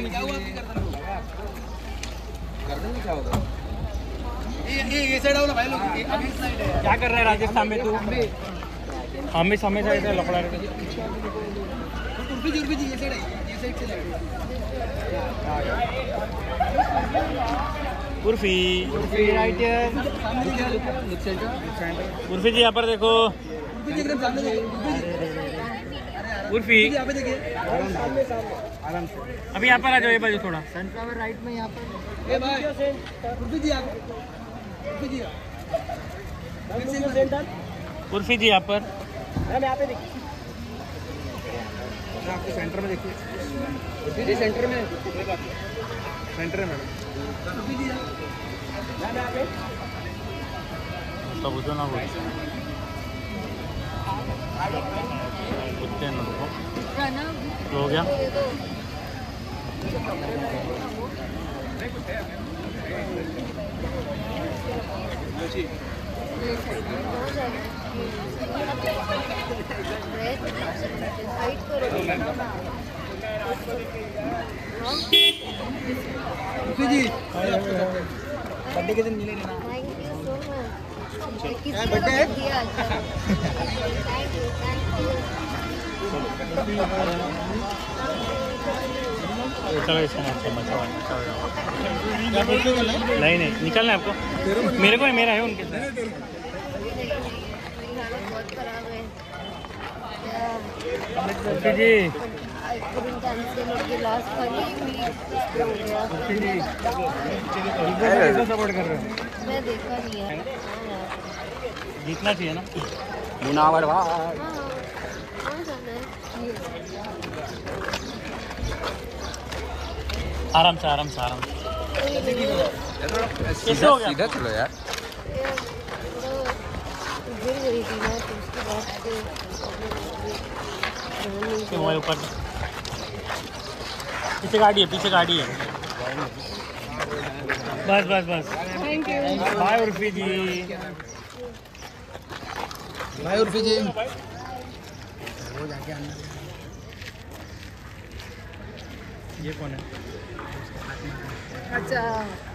क्या हुआ आपकी गर्दन में क्या होगा? ये साइड आओ ना भाई लोग, अभी साइड है। क्या कर रहा है राजस्थान में तू? हमें समय से ऐसे लफड़ा रहे। उर्फी जी ये साइड है, ये साइड से उर्फी राइट है। उर्फी जी यहाँ पर देखो। उर्फी जी एकदम सामने देखिए। उर्फी यहाँ पे देखिए, आराम से। अभी यहाँ पर आ जाओ, ये बाजू थोड़ा। सनफ्लावर राइट में यहाँ पर। ए भाई उर्फी जी आप, उर्फी जी उर्फी जी यहाँ पर। मैम यहाँ पे देखिए, आपको सेंटर में देखिए। उर्फी जी सेंटर में, सेंटर में मैडम। उर्फी जी मैम यहाँ पे सब उधर ना बोल कुत्ते न रुको। हो गया। उर्फी जी बर्थडे के दिन मिले ना। बर्थडे है? चलो इसको नहीं निकलना है आपको। मेरे को नहीं, मेरा है उनके साथ। जी सपोर्ट कर रहे हो? मैं देखा नहीं है। जीतना चाहिए ना। मुनावर भाई आराम से आराम से आराम से। कैसे हो गया? सीधा चलो यार। गिर गई थी ना, तो उसके बाद से मोबाइल ऊपर। पीछे गाड़ी है, पीछे गाड़ी है। बस बस बस। Thank you. Bye Urfi ji. भाई उर्फी जी ये कौन है? अच्छा